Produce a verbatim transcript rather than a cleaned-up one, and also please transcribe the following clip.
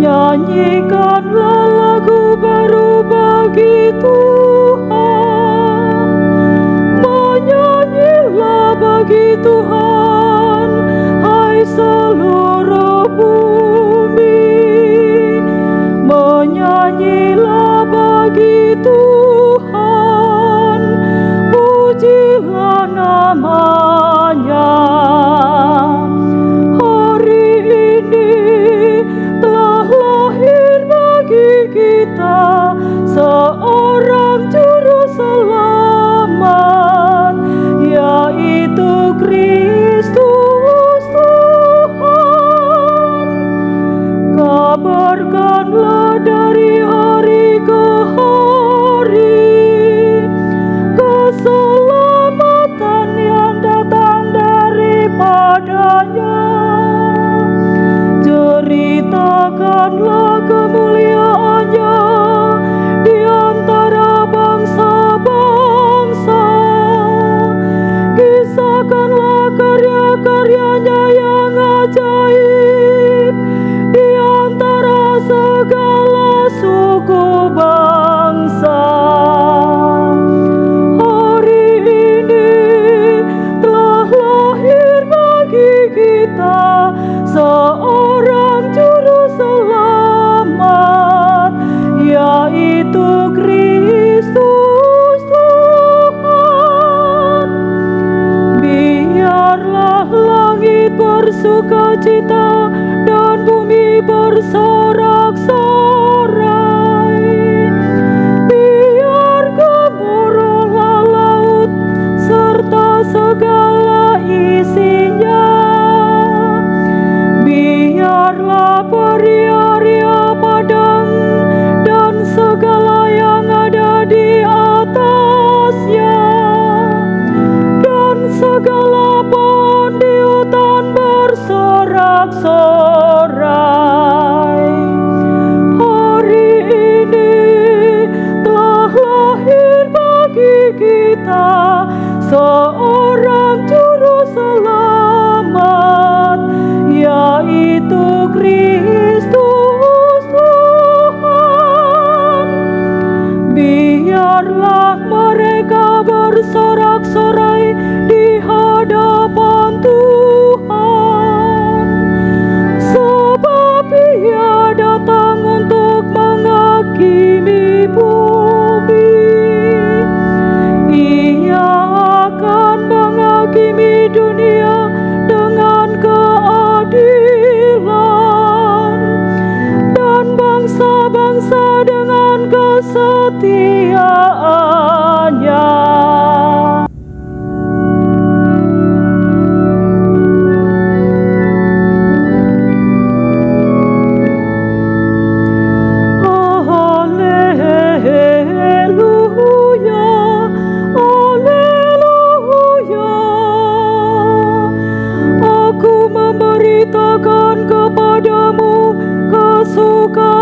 Nyanyikanlah lagu baru bagi Tuhan, menyanyilah bagi Tuhan, hai seluruh bumi. Menyanyilah bagi Tuhan, pujilah namanya. Hari ini telah lahir bagi kita seorang juru selamat, yaitu Kristus Tuhan. Kabarkanlah dari hari ke hari keselamatan yang datang daripadanya. Ceritakanlah kemuliaannya di antara bangsa-bangsa. Kisahkanlah karya-karyanya yang ajaib di antara segala suku bangsa. Hari ini telah lahir bagi kita seorang juru selamat, yaitu Kristus Tuhan. Biarlah langit bersukacita dan bumi bersorak-sorai. Biar gemuruhlah laut serta segala isinya. Biarlah peri-ria padang dan segala yang ada di atasnya, dan segala pohon di hutan bersorak-sorai. Hari ini telah lahir bagi kita seorang juru selamat, yaitu Kristus Tuhan. Biarlah mereka bersorak-sorai di hadapan Tuhan, sebab Ia datang untuk menghakimi bumi. Ia akan menghakimi dunia dengan keadilan, dan bangsa-bangsa dengan kesetiaannya. Memberitakan kepadamu kesukaan